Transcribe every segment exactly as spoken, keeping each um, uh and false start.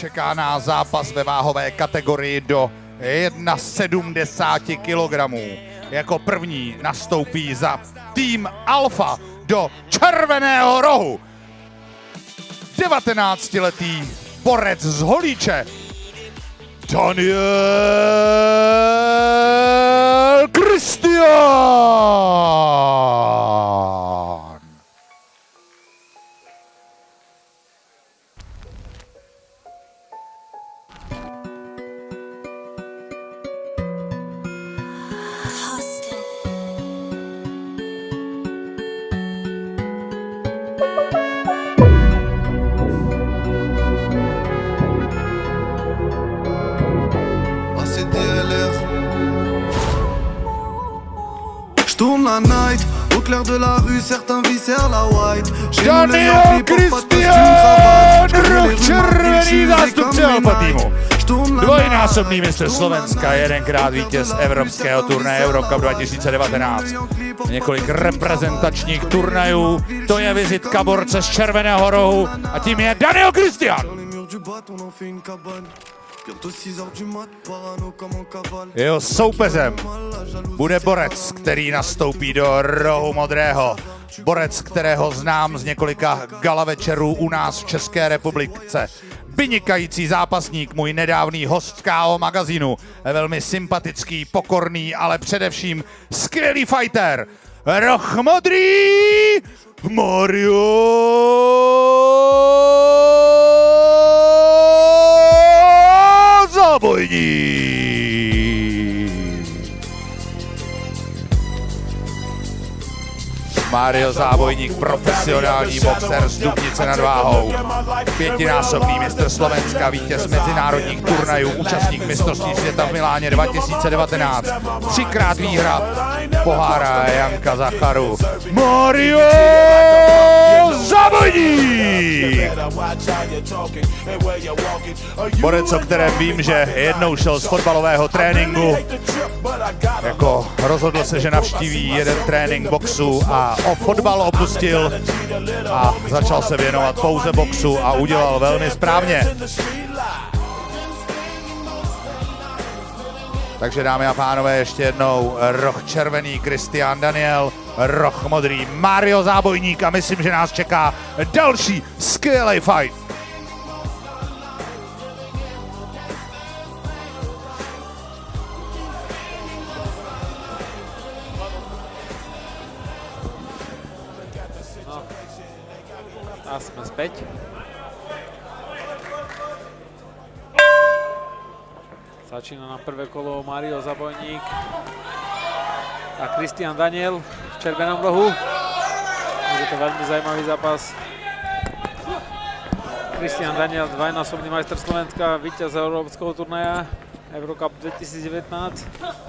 Čeká nás zápas ve váhové kategorii do sedmdesát jedna kilogramů. Jako první nastoupí za tým Alfa do červeného rohu devatenáctiletý borec z Holíče Daniel Christian. Tourne la night, au clair de la rue, certains viscèrent la white. Daniel Christian, roh červený zástupce Alfa týmu. Dvojnásobný mistr Slovenska, jedenkrát vítěz evropského turnaje Eurocup dva tisíce devatenáct. Několik reprezentačních turnajů, to je vizitka borce z červeného rohu a tím je Daniel Christian. Jeho soupeřem bude borec, který nastoupí do rohu modrého. Borec, kterého znám z několika gala večerů u nás v České republice. Vynikající zápasník, můj nedávný host z K O magazínu. Velmi sympatický, pokorný, ale především skvělý fighter. Roh modrý Mario Zábojník. Mario Zábojník, profesionální boxer z Dubnice nad Váhou. Pětinásobný mistr Slovenska, vítěz mezinárodních turnajů, účastník mistrovství světa v Miláně dva tisíce devatenáct. Třikrát výhra pohára Janka Zacharu. Mario Zábojník! Borec, o kterém vím, že jednou šel z fotbalového tréninku. Jako rozhodl se, že navštíví jeden trénink boxu a o fotbal opustil a začal se věnovat pouze boxu a udělal velmi správně. Takže dámy a pánové, ještě jednou roh červený Christian Daniel, roh modrý Mario Zábojník a myslím, že nás čeká další skvělý fight. A jsme zpět. Začína na prvé kolo Mario Zábojník a Christian Daniel v červenom rohu. Je to veľmi zajímavý zápas. Christian Daniel, dvojnásobný majster Slovenska, víťaz európskeho turnaja Eurocup dvetisíc devätnásť.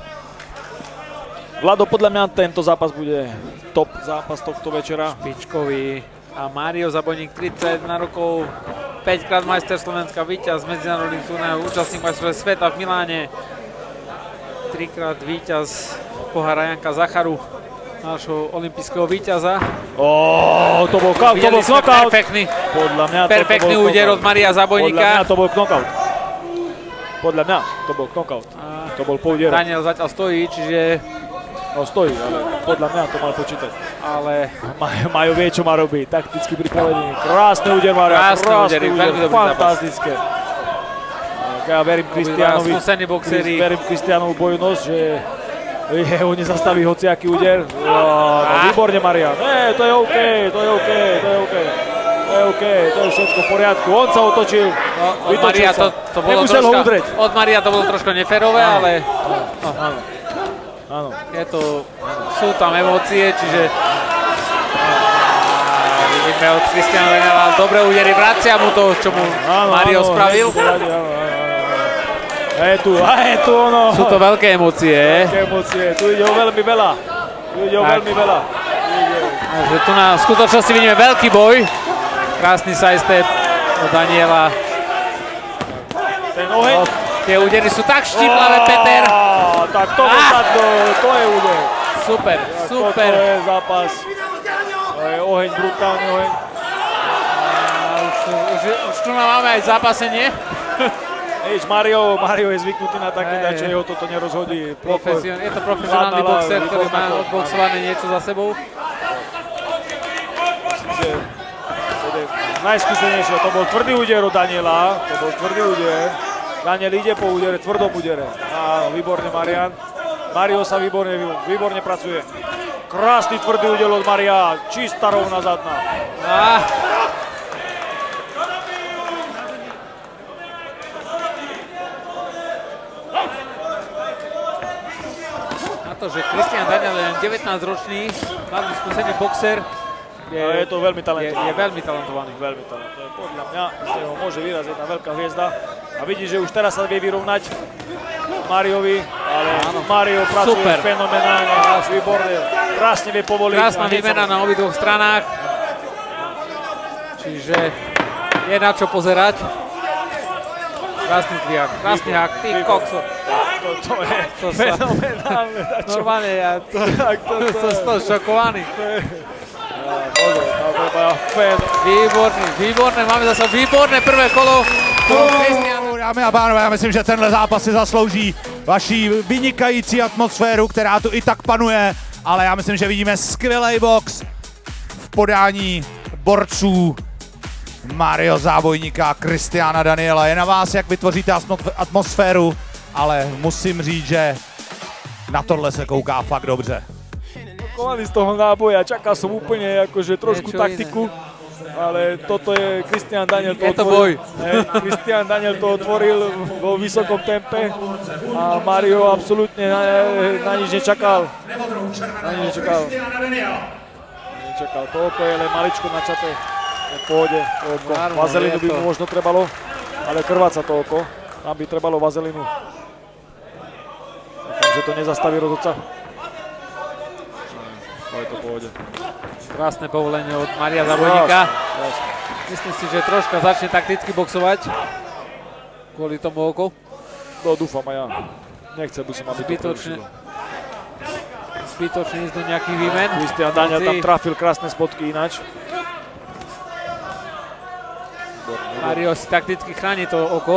Vlado, podľa mňa tento zápas bude top zápas tohto večera. Špičkový. A Mario Zábojník, tridsaťjeden rokov, päťkrát majster Slovenska, víťaz medzinárodných turnajov, účastník majstrovstiev sveta v Miláne, trikrát víťaz pohára Janka Zacharu, nášho olympijského víťaza. Ó, to bol knockout, to bol knockout. Perfektný, Podľa mňa perfektný úder od Maria Zábojníka. Podľa mňa to bol knockout. Podľa mňa to bol knockout. To bol poudier. Daniel zatiaľ stojí, čiže... No stojí, ale podľa mňa to mal počítať. Ale... Majo vie, čo má robiť, takticky pripravený. Krásny úder, Mario. Krásny úder, veľmi dobrý zápas. Fantastické. Ja verím Christianovi, verím Christianovi bojnosť, že ho nezastaví hociaký úder. Výborne, Maria. Ne, to je OK, to je OK, to je OK. To je OK, to je všetko v poriadku. On sa otočil, vytočil sa. Nemusel ho udreť. Od Maria to bolo trošku neférové, ale... Áno. Je to, sú tam emócie, čiže vidíme od Christiana Daniela dobré údery, vracia mu to, čo mu Mario spravil. A je tu, a je tu ono. Sú to veľké emócie. Veľké emócie, tu ide o veľmi veľa. Tu ide o veľmi veľa. Takže tu na skutočnosti vidíme veľký boj. Krásny sidestep od Daniela. Ten oheň. Tie údery sú tak štíplavé, Peter. Tak to, ah! to, to je úder. Super, super. To je zápas. To je oheň, brutálny oheň. Už, už, už tu máme aj zápasenie. Víš, Mario, Mario je zvyknutý na také, že jeho toto nerozhodí. Profesion, je to profesionálny boxer, ktorý má odboxované niečo za sebou. Najskúsenejšie, to bol tvrdý úder od Daniela, to bol tvrdý úder. Daniel ide po údere, tvrdom údere. Áno, výborne Marian. Mario sa výborne, výborne pracuje. Krásny tvrdý úder od Maria, čistá rovná zadná. Ah. Na to, že Christian Daniel je devätnásťročný, mladý skúsený boxer, Je, je to veľmi talentovaný. Je, je veľmi talentovaný. Veľmi talentovaný. Podľa mňa z neho môže vyraziť jedna veľká hviezda. A vidí, že už teraz sa vie vyrovnať Mariovi, ale áno. Mario pracuje super. Fenomenálne, výborne, krásne vie povoliť. Krásna výmena na obidvoch stranách. Čiže je na čo pozerať. Krásny zdvihák, krásny hák, ty kokso. To, to je to fenomenálne. Normálne, ja som šokovaný. Výborný, výborné, máme zase výborné prvé kolo. Dámy a pánové, já myslím, že tenhle zápas si zaslouží vaší vynikající atmosféru, která tu i tak panuje, ale já myslím, že vidíme skvělý box v podání borců Mario Zábojníka a Christiana Daniela. Je na vás, jak vytvoříte atmosféru, ale musím říct, že na tohle se kouká fakt dobře. Kovaný z toho náboja, čakal som úplne akože trošku taktiku, ale toto je Christian Daniel to otvoril. Christian Daniel to otvoril vo vysokom tempe a Mario absolútne na, na nič nečakal. Na nič nečakal. Nečakal. To oko je len maličko načaté. V pohode, to oko. Vazelinu by mu možno trebalo, ale krváca to oko. Tam by trebalo vazelinu. Dúfam, že to nezastaví rozhodca. Je to v pohode. Krásne povolenie od Maria Zábojníka. Myslím si, že troška začne takticky boxovať kvôli tomu oku. No dúfam aj ja. Nechcel by som, aby zbytočne, to zbytočne ísť do nejakých výmen. Christian Daniel tam trafil krásne spotky ináč. Mario si takticky chráni to oko.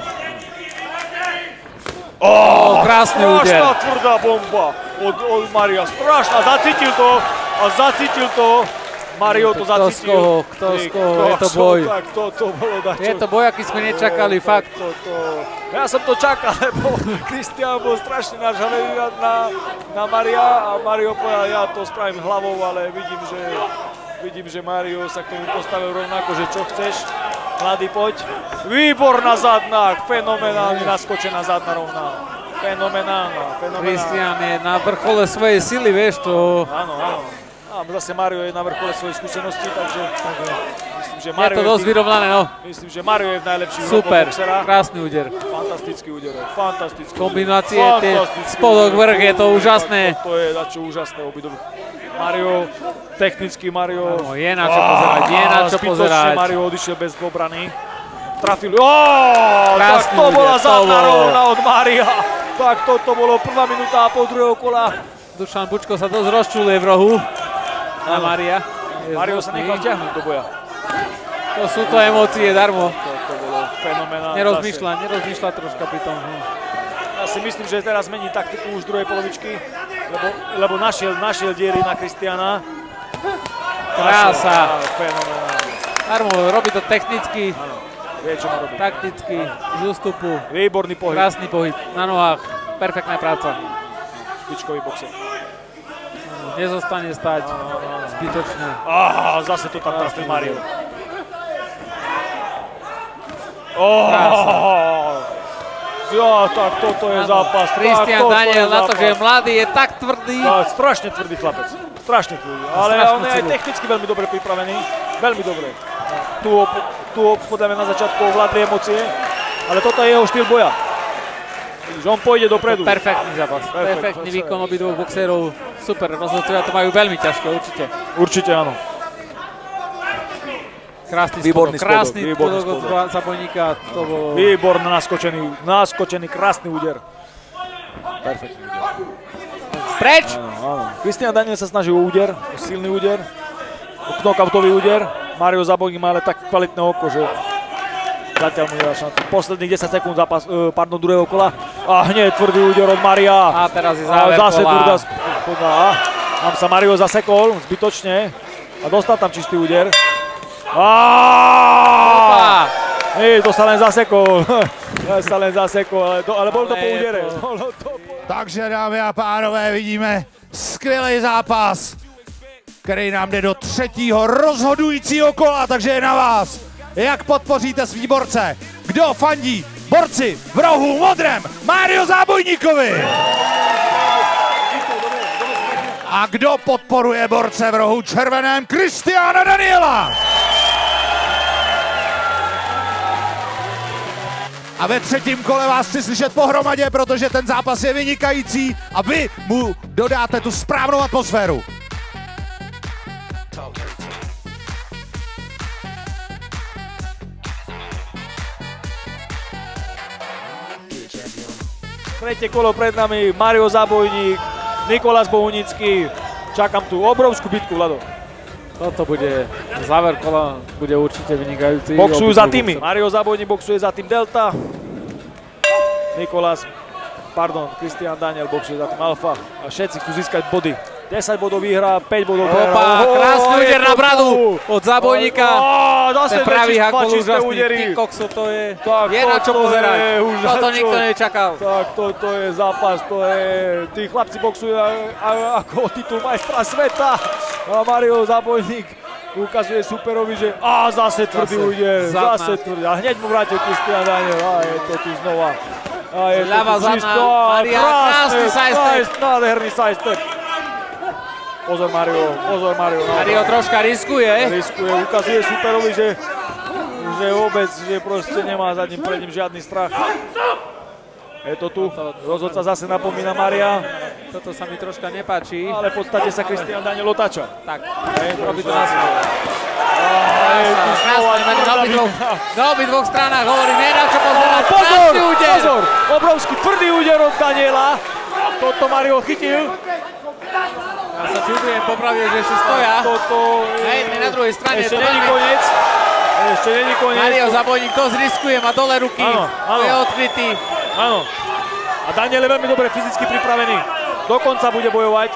Oh, krásny úder. Strašná tvrdá bomba od, od Maria. Strašná, zacítil to a zacítil to. Mario to zacítil. Kto z koho, kto z koho, je to boj. Tak, to, to bolo dačo. Je to boj, aký sme nečakali, fakt. To, to. Ja som to čakal, lebo Christian bol strašne nažavený na, na Maria a Mario povedal, ja to spravím hlavou, ale vidím, že, vidím, že Mario sa k tomu postavil rovnako, že čo chceš. Mladý, poď. Výborná zadná, fenomenálne naskočená zadná rovná. Fenomenálna, fenomenálna. Christian je na vrchole svojej sily, vieš to. Áno, áno. A zase Mario je na vrchole svojej skúsenosti, takže myslím, že Mario je to dosť vyrovnané, no. Myslím, že Mario je v najlepší super, boxera. Krásny úder. Fantastický úder, fantastický. Kombinácie, tie spodok, vrch, je to úžasné. To je dačo úžasné obidvoch. Mario, technicky Mario. Áno, je na čo pozerať, je na čo pozerať. Mario odišiel bez obrany. Trafil, oh, tak to bola zadná rovna od Maria. Tak toto bolo prvá minúta a pol druhého kola. Dušan Bučko sa dosť rozčuluje v rohu na Maria. Mario sa nechal ťahnuť do boja. To sú to emócie darmo. To, to bolo fenomenálne. Nerozmýšľa, nerozmýšľa troška pri tom. Ja si myslím, že teraz mení taktiku už druhej polovičky, lebo, lebo našiel, našiel diery na Christiana. Krása. Fenomenálne. Darmo, robí to technicky. Áno, vie, čo má robiť. Takticky, z ústupu. Výborný pohyb. Krásny pohyb na nohách. Perfektná práca. Špičkový boxer. Nezostane stať zbytočne. Á, zase to tam trafil Mario. Oh, ja, tak toto je zápas. Christian Daniel na to, že je mladý, je tak tvrdý. Tak, strašne tvrdý chlapec. Strašne tvrdý. Ale on je aj technicky veľmi dobre pripravený. Veľmi dobre. Tu, tu podľa mňa na začiatku ovládli emócie, ale toto je jeho štýl boja. Že on pôjde dopredu. Perfektný zápas. Perfekt, Perfektný výkon obidvoch boxerov. Super, rozhodcovia to majú veľmi ťažké, určite. Určite áno. Krásny spodok, krásny spodok od Zábojníka. To bolo... Výborný naskočený, naskočený, krásny úder. Perfektný úder. Preč! Áno, áno. Christian Daniel sa snaží o úder, o silný úder, o knockoutový úder. Mario Zábojník má ale tak kvalitné oko, že Zatiaľ mu nedá šancu. Posledných desať sekúnd zápas, uh, pardon, druhého kola. A hneď tvrdý úder od Maria. A teraz je záver zase kola. A tam sa Mario zasekol zbytočne. A dostal tam čistý úder. Aaaa! Hej, to sa len zasekol. To sa len zasekol, ale, to, ale bol to po údere. Takže dámy a pánové, vidíme skvělý zápas, který nám jde do třetího rozhodujícího kola, takže je na vás, jak podpoříte svý borce. Kdo fandí borci v rohu modrém Mário Zábojníkovi? A kdo podporuje borce v rohu červeném Kristiána Daniela? A ve třetím kole vás chci slyšet pohromadě, protože ten zápas je vynikající a vy mu dodáte tu správnou atmosféru. Tretie kolo pred nami, Mario Zábojník, Nikolás Bohunický. Čakám tu obrovskú bitku, Vlado. Toto bude, záver kola bude určite vynikajúci. Boxujú za tými. Mario Zábojník boxuje za tým Delta. Nikolás, pardon, Kristián Daniel boxuje za tým Alfa. A všetci chcú získať body. desať bodov výhra, päť bodov prehra. Opa, krásny úder na bradu od Zábojníka. Ten pravý hakol úžasný. Ty kokso, to je, je na čo pozerať. Toto nikto nečakal. Tak toto je zápas, to je, tí chlapci boxujú ako titul majstra sveta. A Mario Zábojník ukazuje superovi, že a zase tvrdý úder, zase tvrdý. A hneď mu vrátil Kristián Daniel, a je to tu znova. A je to ľava zadná, Maria, krásny sidestep. Nádherný sidestep. Pozor Mario, pozor Mario. Mario troška riskuje. Riskuje, ukazuje superovi, že, že vôbec, že proste nemá za ním, pred ním žiadny strach. Je to tu, rozhodca zase napomína Maria. Toto sa mi troška nepáči. Ale v podstate sa Kristián Daniel otáča. Tak, robí to na svoj. Na obidvoch stranách hovorí, nedá čo pozerať. Pozor, pozor, obrovský tvrdý úder od Daniela. Toto Mario chytil. Ja sa čudujem, popravde, že ešte stoja. Toto je... Na druhej strane ešte není koniec. Ešte není koniec. Mario Zábojník to zriskuje, má dole ruky. Áno, áno. Je odkrytý. Áno. A Daniel je veľmi dobre fyzicky pripravený. Dokonca bude bojovať.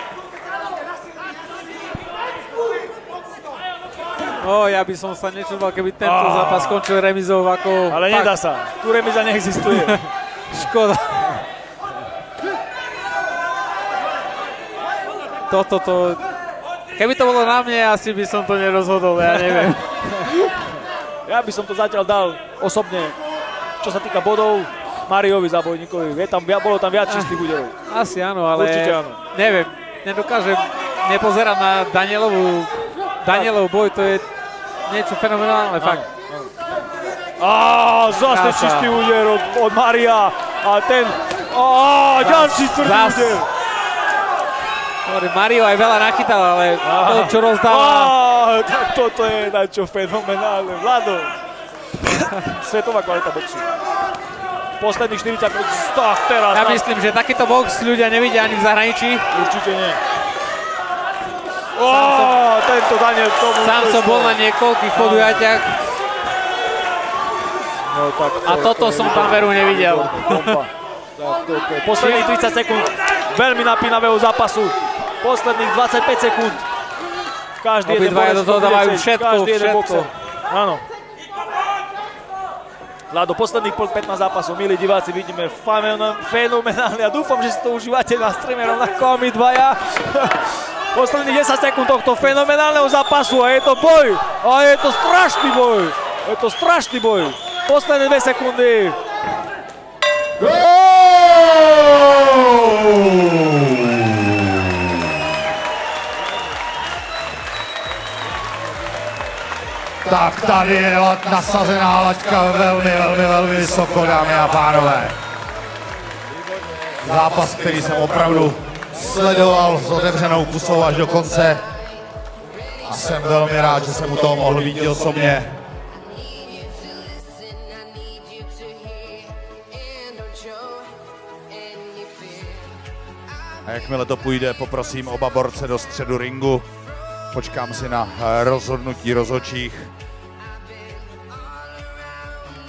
O, ja by som sa nečudoval, keby tento zápas skončil remizou ako... Ale nedá sa. Tu remiza neexistuje. Škoda. Toto to... Keby to bolo na mne, asi by som to nerozhodol, ja neviem. Ja by som to zatiaľ dal osobne, čo sa týka bodov, Mariovi Zábojníkovi. Je tam, bolo tam viac čistých úderov. Asi áno, ale určite áno. Neviem, nedokážem nepozerať na Danielovú, Danielov boj, to je niečo fenomenálne, fakt. Á, zase čistý úder od, od Maria a ten, á, ďalší tvrdý úder. Mario aj veľa nachytal, ale to, čo rozdáva... Á, tak toto je na čo fenomenálne. Vlado, svetová kvalita boxu. Posledných štyridsať minút, tak teraz... Ja myslím, že takýto box ľudia nevidia ani v zahraničí. Určite nie. Ó, tento Daniel tomu... Sám som bol na niekoľkých podujatiach. No, tak to, a toto to som tam veru nevidel. Posledných tridsať sekúnd veľmi napínavého zápasu. Posledných dvadsaťpäť sekúnd. Každý jeden borec do toho dávajú všetko, všetko. Áno. Vlado, posledných pätnásť zápasov, milí diváci, vidíme fenomenálne a dúfam, že si to užívate na streame rovnako my dvaja. Posledných desať sekúnd tohto fenomenálneho zápasu a je to boj. A je to strašný boj. Je to strašný boj. Posledné dve sekundy. Tak tady je nasazená laťka velmi, velmi, velmi vysoko, dámy a pánové. Zápas, který jsem opravdu sledoval s otevřenou pusou až do konce. A jsem velmi rád, že jsem u toho mohl být osobně. A jakmile to půjde, poprosím oba borce do středu ringu. Počkám si na rozhodnutí rozhodčích.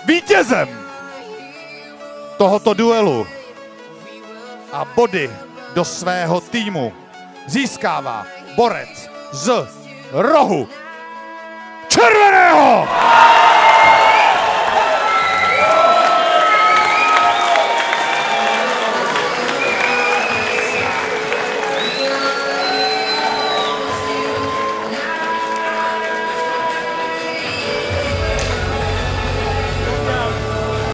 Vítězem tohoto duelu a body do svého týmu získává borec z rohu červeného.